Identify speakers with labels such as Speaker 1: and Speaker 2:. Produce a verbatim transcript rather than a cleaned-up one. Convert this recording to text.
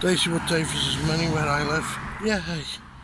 Speaker 1: Basically, Wood Davies is money where I live. Yay!